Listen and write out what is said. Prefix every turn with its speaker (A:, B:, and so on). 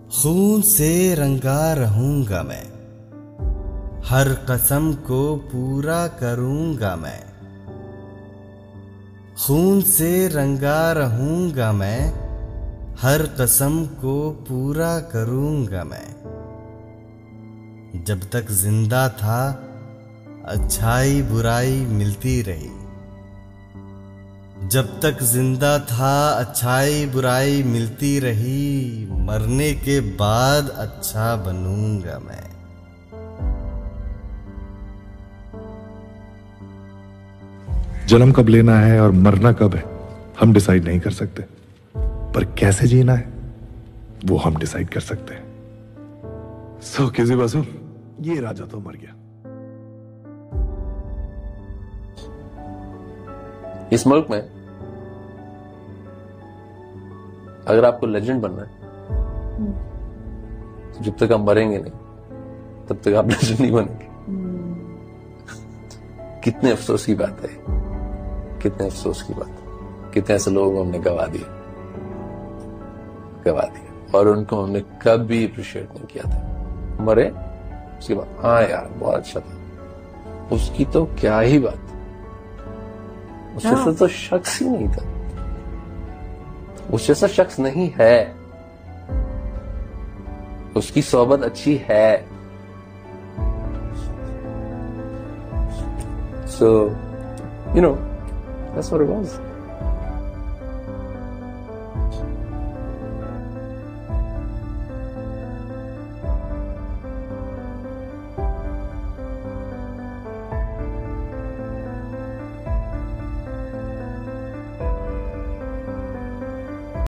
A: खून से रंगा रहूंगा मैं, हर कसम को पूरा करूंगा मैं। खून से रंगा रहूंगा मैं, हर कसम को पूरा करूंगा मैं। जब तक जिंदा था अच्छाई बुराई मिलती रही, जब तक जिंदा था अच्छाई बुराई मिलती रही। मरने के बाद अच्छा बनूंगा मैं।
B: जन्म कब लेना है और मरना कब है हम डिसाइड नहीं कर सकते, पर कैसे जीना है वो हम डिसाइड कर सकते हैं। सो किसी बसु ये राजा तो मर गया।
C: इस मुल्क में अगर आपको लेजेंड बनना है तो जब तक आप मरेंगे नहीं तब तक आप लेजेंड नहीं बनेंगे। कितने अफसोस की बात है, कितने अफसोस की बात है। कितने ऐसे लोगों को हमने गवा दिया और उनको हमने कभी अप्रिशिएट नहीं किया था। मरे उसके बाद हाँ यार बहुत अच्छा था, उसकी तो क्या ही बात, उस जैसा तो शख्स ही नहीं था, उस जैसा शख्स नहीं है, उसकी सोबत अच्छी है। So, you know, that's what it was.